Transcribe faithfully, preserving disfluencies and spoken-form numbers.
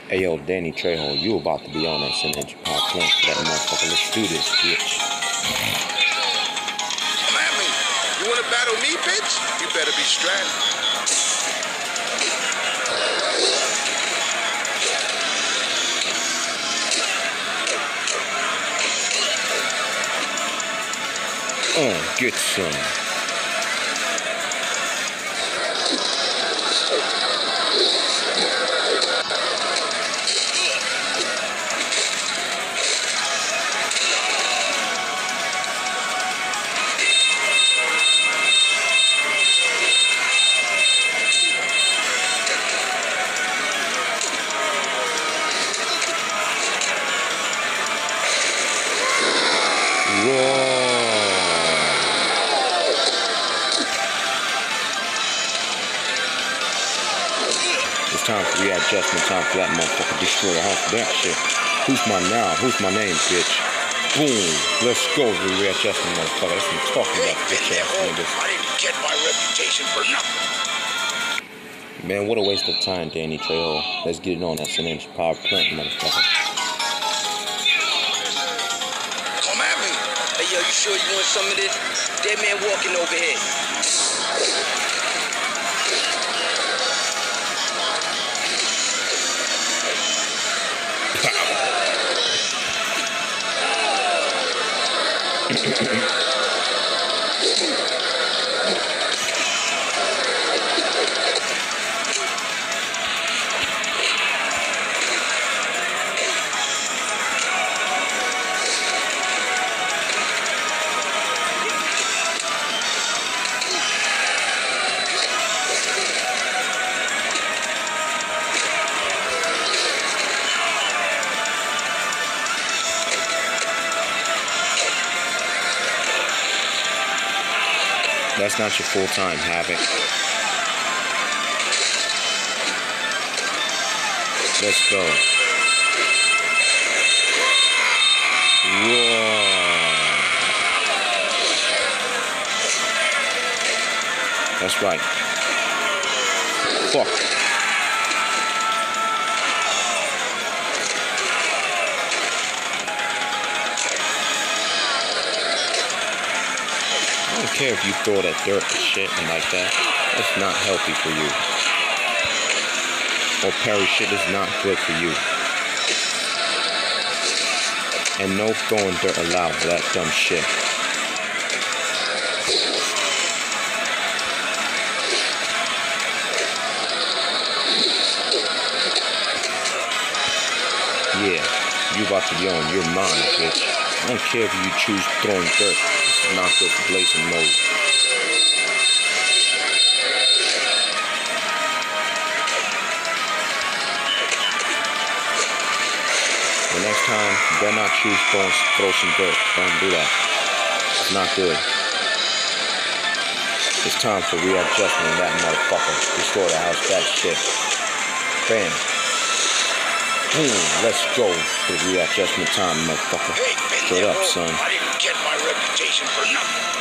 Hey yo, Danny Trejo, you about to be on that Synergy Power Plant for that motherfucker. Let's do this, bitch. Come at me. You wanna battle me, bitch? You better be strapped. Oh, get some. It's time for readjustment, time for that motherfucker. Destroy the house for that shit. Who's my now? Who's my name, bitch? Boom. Let's go, readjustment, motherfucker. That's what I'm talking about, bitch ass niggas. I didn't get my reputation for nothing. Man, what a waste of time, Danny Trejo. Let's get it on that Synergy Power Plant, motherfucker. Come at me. Hey, yo, you sure you want some of this? Dead man walking over here. That's not your full time, Havoc. Let's go. Whoa. That's right. Fuck. I don't care if you throw that dirt and shit and like that. That's not healthy for you. Or parry shit is not good for you. And no throwing dirt allowed for that dumb shit. Yeah, you about to be on your mind, bitch. I don't care if you choose throwing dirt. This is not good for blazing mode. The next time, you better not choose throwing, throw some dirt. Don't do that. It's not good. It's time for readjustment of that motherfucker. Destroy the house, that shit. Bam. Boom. Let's go for the readjustment time, motherfucker. Hey, Straight up, son. I didn't get my reputation for nothing.